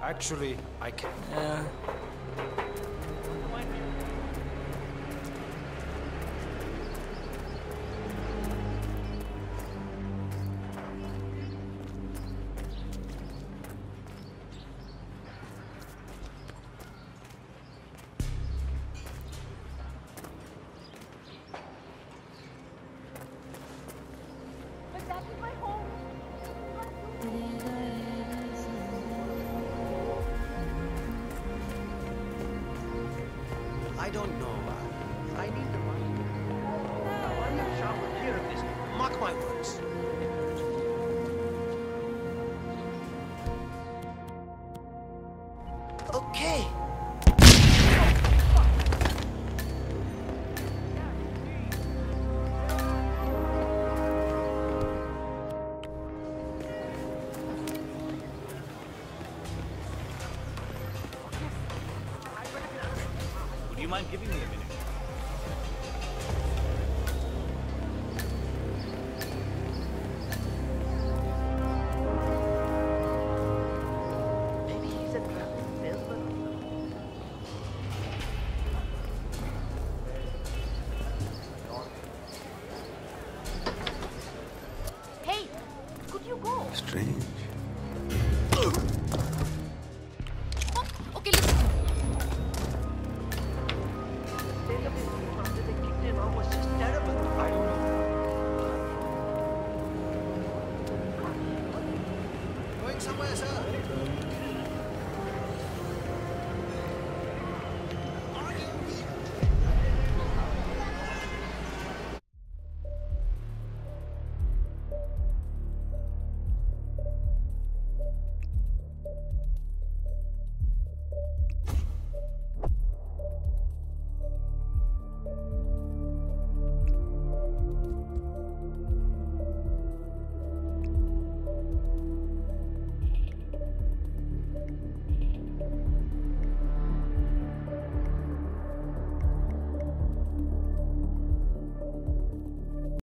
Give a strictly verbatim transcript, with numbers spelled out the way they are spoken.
Actually, I can. Yeah. But that is my home. I don't know. Uh, I need the money. Now, I'm not sure we'll hear of this. Mark my words. Okay. Would you mind giving me a minute?